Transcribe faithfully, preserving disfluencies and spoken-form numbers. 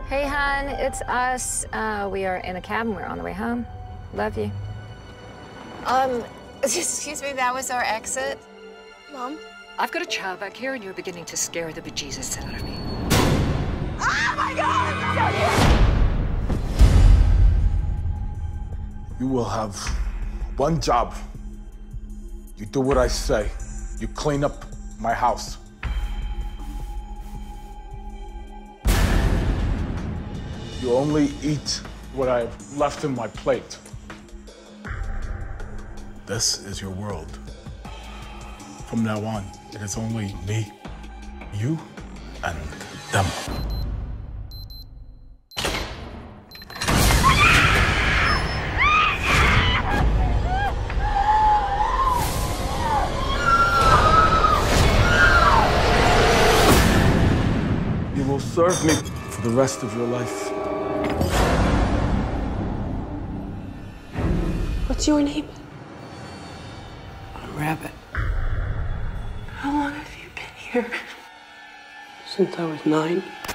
Hey, hon, it's us. Uh, we are in a cabin. We're on the way home. Love you. Um, excuse me, that was our exit? Mom? I've got a child back here, and you're beginning to scare the bejesus out of me. Oh, my God! You will have one job. You do what I say. You clean up my house. You only eat what I've left in my plate. This is your world. From now on, it is only me, you, and them. You will serve me for the rest of your life. What's your name? Rabbit. How long have you been here? Since I was nine.